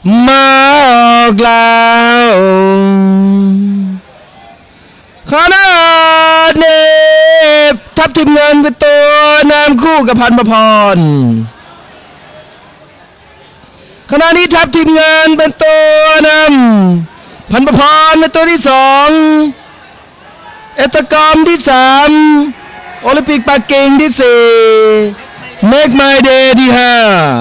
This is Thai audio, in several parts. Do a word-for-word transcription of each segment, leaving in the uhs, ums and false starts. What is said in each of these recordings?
มาออกแล้วขนาดเนบทับทิมเงินเป็นตัวนำคู่กับพันประพรขณะนี้ทับทิมเงินเป็นตัวนำพันประพรเป็นตัวที่สองเอตกรรมที่สามโอลิมปิกปักกิ่งที่สี่เมกไมเดย์ที่ห้า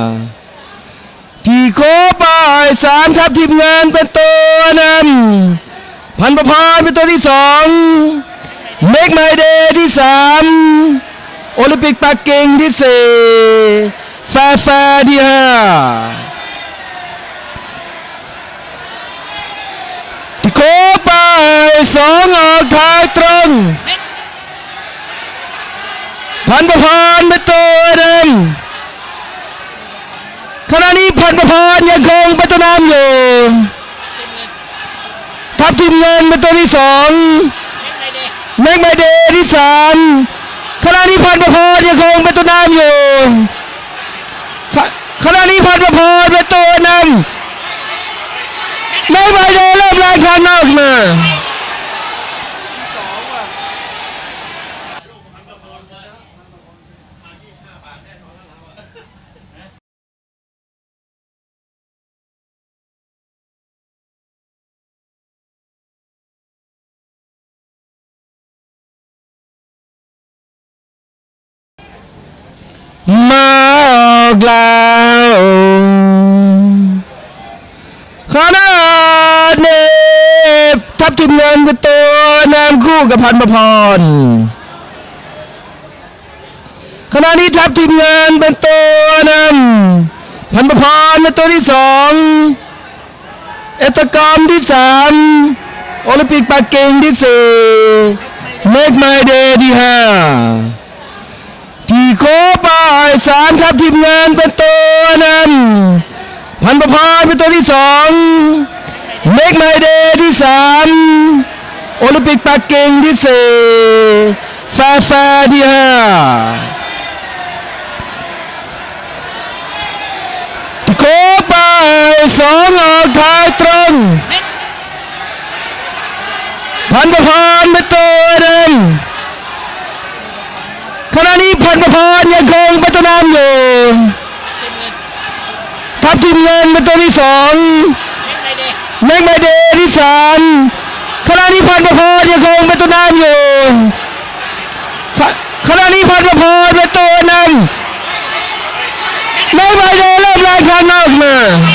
ที่โคปายสามทับทิมเงินเป็นตัวนำพันประพรเป็นตัวที่สองเมกไมเดย์ที่สามโอลิมปิกปักกิ่งที่สี่แฟร์แฟร์ที่ห้าที่โคปายสองออกท้ายตรงพันประพรเป็นตัวนำขณะนี้พันประพรยังคงเป็นตัวนำอยู่ทับทิมเงินเป็นตัวที่สองเมกไมเดย์ที่สามขณะนี้พันประพรยังคงเป็นตัวนำอยู่ขณะนี้พันประพรเป็นตัวนำเมกไมเดย์เริ่มแรงข้างนอกมามาออกแล้วขนาดเนบทับทิมเงินเป็นตัวนำคู่กับพันประพรขณะนี้ทับทิมเงินเป็นตัวนำพันประพรเป็นตัวที่สองเอตกรรมที่สามโอลิมปิกปักกิ่งที่สี่เมกไมเดย์ที่ห้าที่โคปายสามทับทิมเงินเป็นตัวนำพันประพรเป็นตัวที่สองเมกไมเดย์ที่สามโอลิมปิกปักกิ่งที่สี่แฟร์แฟร์ที่ห้าที่โคปายสองออกท้ายตรงพันประพรเป็นตัวนำขณะนี้พันประพรยังคงเป็นตัวนำอยู่ทับทิมเงินเป็นตัวที่สองเมกไมเดย์ที่สามขณะนี้พันประพรยังคงเป็นตัวนำอยู่ขณะนี้พันประพรเป็นตัวนำเมกไมเดย์เริ่มแรงข้างนอกมา